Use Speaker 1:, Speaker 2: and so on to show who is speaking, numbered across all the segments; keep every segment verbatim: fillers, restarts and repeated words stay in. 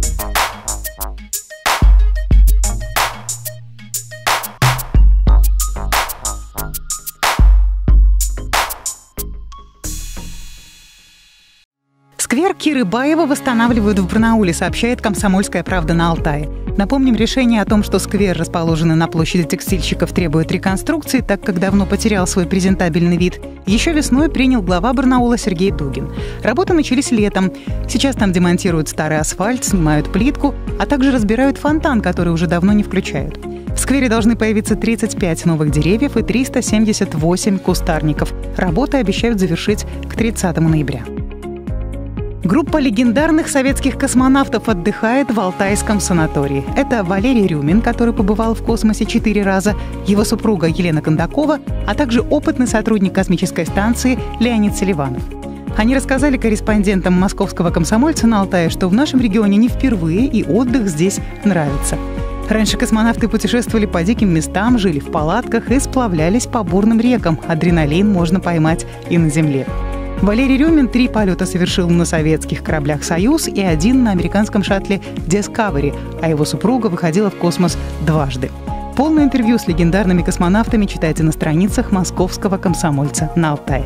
Speaker 1: Сквер Киры Баева восстанавливают в Барнауле, сообщает «Комсомольская правда» на Алтае. Напомним, решение о том, что сквер, расположенный на площади текстильщиков, требует реконструкции, так как давно потерял свой презентабельный вид, еще весной принял глава Барнаула Сергей Дугин. Работы начались летом. Сейчас там демонтируют старый асфальт, снимают плитку, а также разбирают фонтан, который уже давно не включают. В сквере должны появиться тридцать пять новых деревьев и триста семьдесят восемь кустарников. Работы обещают завершить к тридцатому ноября. Группа легендарных советских космонавтов отдыхает в Алтайском санатории. Это Валерий Рюмин, который побывал в космосе четыре раза, его супруга Елена Кондакова, а также опытный сотрудник космической станции Леонид Селиванов. Они рассказали корреспондентам московского «Комсомольца» на Алтае, что в нашем регионе не впервые и отдых здесь нравится. Раньше космонавты путешествовали по диким местам, жили в палатках и сплавлялись по бурным рекам. Адреналин можно поймать и на Земле. Валерий Рюмин три полета совершил на советских кораблях «Союз» и один на американском шаттле «Дискавери», а его супруга выходила в космос дважды. Полное интервью с легендарными космонавтами читайте на страницах московского «Комсомольца» на Алтае.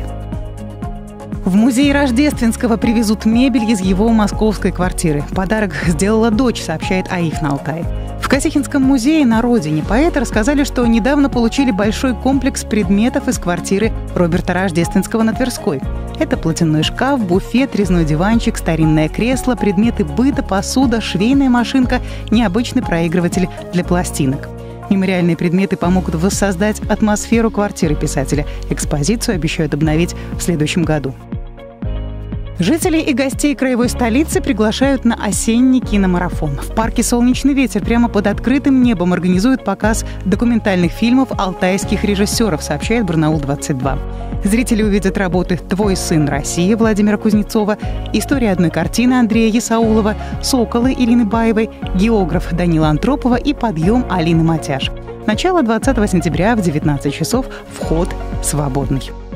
Speaker 1: В музей Рождественского привезут мебель из его московской квартиры. Подарок сделала дочь, сообщает АИФ на Алтае. В Касихинском музее на родине поэта рассказали, что недавно получили большой комплекс предметов из квартиры Роберта Рождественского на Тверской. Это платяной шкаф, буфет, резной диванчик, старинное кресло, предметы быта, посуда, швейная машинка, необычный проигрыватель для пластинок. Мемориальные предметы помогут воссоздать атмосферу квартиры писателя. Экспозицию обещают обновить в следующем году. Жителей и гостей краевой столицы приглашают на осенний киномарафон. В парке «Солнечный ветер» прямо под открытым небом организуют показ документальных фильмов алтайских режиссеров, сообщает Барнаул двадцать два. Зрители увидят работы «Твой сын Россия» Владимира Кузнецова, «История одной картины» Андрея Ясаулова, «Соколы» Ирины Баевой, «Географ» Данила Антропова и «Подъем» Алины Матяш. Начало двадцатого сентября в девятнадцать часов. Вход свободный.